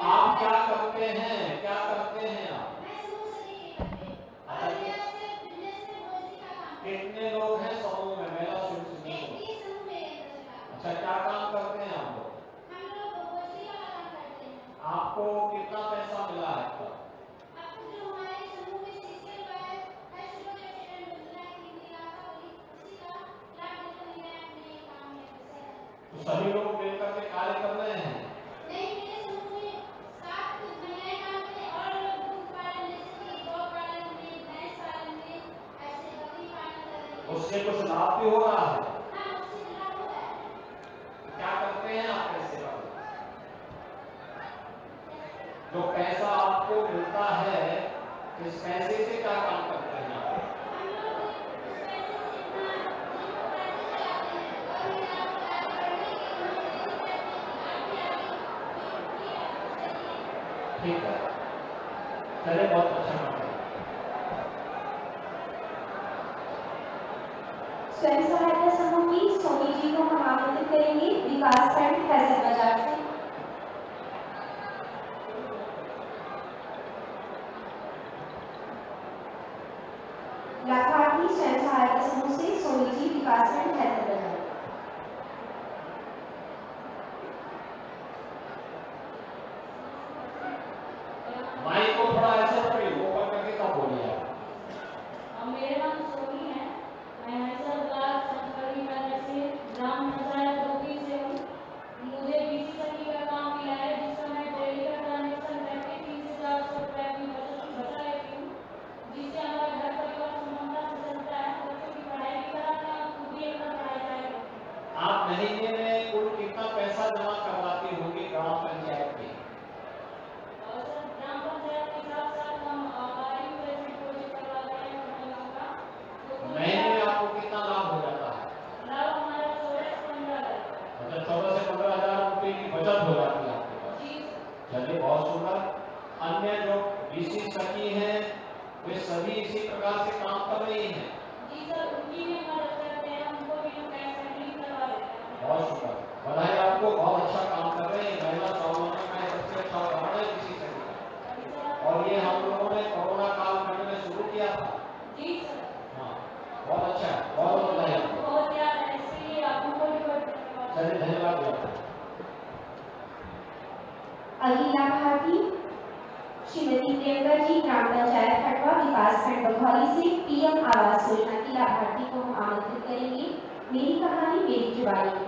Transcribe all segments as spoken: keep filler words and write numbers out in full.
आप क्या करते हैं, क्या करते हैं आप? कितने लोग हैं समूह में, मेरा सुनिए। अच्छा, क्या काम करते हैं आप लोग? आपको कितना पैसा मिला है अब तक? तो सभी लोग मिलकर के कार्य कर रहे हैं? उससे कुछ लाभ भी हो रहा है? क्या करते हैं आप पैसे का? जो पैसा आपको मिलता है, इस पैसे से क्या काम करते हैं आप? ठीक है, चलिए, बहुत अच्छा काम है। स्वयं सहायता समूह की सोनी जी को हम आमंत्रित करेंगे, विकास खंड फैसल बाजार से। लाभार्थी स्वयं सहायता समूह से सोनी जी, विकास खंड फैसल बाजार। माइक को थोड़ा ऐसे पकड़िए, वो पकड़ के कब बोलिए आप? मेरा नाम सोनी है, मैं हंसर ब्लॉक संतकड़ी नगर से ग्राम पंचायत डोभी से हूँ। मुझे बीसी सखी का काम मिला है, जिसका मैं डेली का ट्रांजेक्शन करके तीन से चार सौ रुपये की बचत बचा लेती हूँ, जिससे हमारा घर परिवार समानता से चलता है। बच्चों की पढ़ाई भी कराते हैं और खुद भी अपना पढ़ाई जारी रखते हैं। आप महीने में कुल कितना पैसा जमा करवाती होंगी ग्राम पंचायत में? और सर, ग्राम पंचायत के साथ साथ हम हमारी प्रेजेंट प्रोजेक्ट करवा रहे हैं महिलाओं का, तो कुल महीने में आपको कितना लाभ हो जाता है? लाभ हमारा चौदह से पंद्रह हजार। अच्छा, चौदह से पंद्रह हजार रुपए की बचत हो जाती है आपके पास। जी चलिए, बहुत सुंदर। अन्य जो बीसी सखी हैं, वे सभी इसी प्रकार से काम कर रही हैं? जी सर, उनकी भी मदद करते हैं, उनको भी हम कैश हैंडलिंग करवा देते हैं। बहुत शुक्र, बधाई आपको, बहुत अच्छा काम कर रहे हैं। महिला स्वावलंबन का सबसे अच्छा उदाहरण है बीसी सखी का, और ये हम लोगों ने कोरोना कालखंड में शुरू किया था। जी सर, हाँ, बहुत अच्छा है, बहुत बहुत बधाई आपको। बहुत याद है, इसलिए आपको भी बहुत धन्यवाद। चलिए, धन्यवाद आपको। अगली लाभार्थी श्रीमती प्रियंका जी, ग्राम पंचायत खटवा, विकास खंड बघौली से पीएम आवास योजना की लाभार्थी को हम आमंत्रित करेंगे। मेरी कहानी मेरी जुबानी।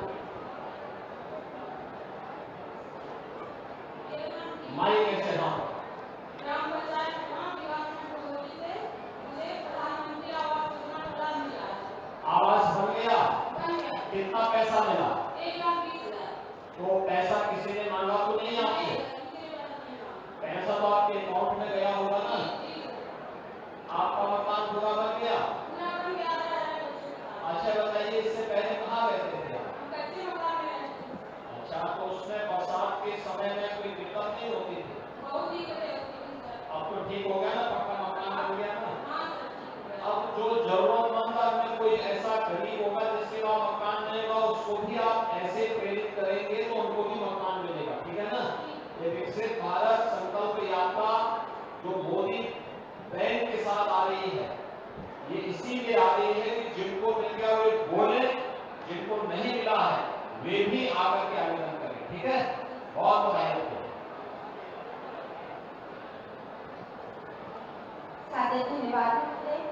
माइक कैसे? हाँ, ग्राम पंचायत खटवा, विकास खंड बघौली से मुझे प्रधानमंत्री आवास योजना का लाभ मिला है। आवास बन गया? बन गया। कितना पैसा मिला? एक लाख बीस हजार। तो पैसा किसी ने मांगा तो नहीं आपसे? पैसा तो आपके अकाउंट में गया होगा ना? आपका मकान पूरा बन गया? पूरा बन गया। अच्छा, बताइए, इससे पहले कहाँ रहते थे आप? हम कच्चे मकान में रहते थे। अच्छा, तो उसमें बरसात के समय में कोई दिक्कत नहीं होती थी? बहुत दिक्कतें होती थी सर। अब तो ठीक हो गया ना, पक्का मकान बन गया ना? हाँ सर, ठीक हो गया। अब जो जरूरतमंद में कोई ऐसा गरीब होगा जिसके पास मकान नहीं होगा, उसको भी आप ऐसे प्रेरित करेंगे तो उनको भी मकान मिलेगा, ठीक है ना? ये विकसित भारत संकल्प यात्रा जो मोदी बैंक के साथ आ रही है, ये इसीलिए आ रही है कि जिनको मिल गया वे बोले, जिनको नहीं मिला है वे भी आकर के आवेदन करें, ठीक है? बहुत बधाई आपको। सादर धन्यवाद।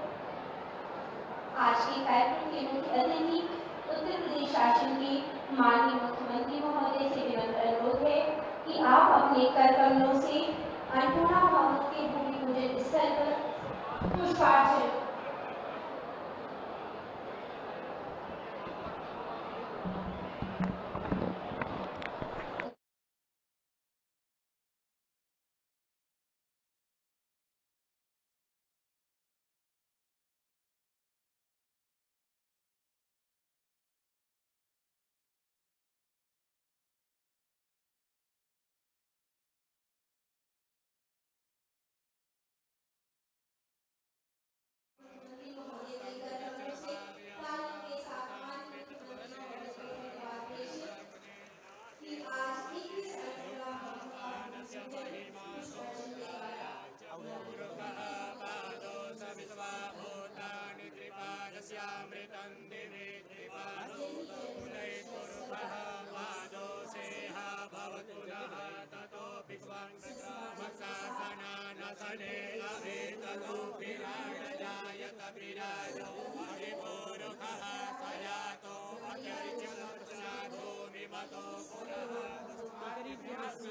आज के कार्यक्रम के मुख्य अतिथि उत्तर प्रदेश शासन के माननीय मुख्यमंत्री महोदय से विनम्र अनुरोध है कि आप अपने कर कमलों से अन्नपूर्णा भवन के भूमि पूजन स्थल पर पुष्पार्चन तस्यामृतं दिवे त्रिपादोदकुलैर्पुरुषः पादोषेह भवतु नः ततो विश्वान्वक्रामशासनानसने अवेतदोऽभिराजयायत विराजो हरिपुरुषः स यातो अत्यर्चलक्षाधो विमतो पुरः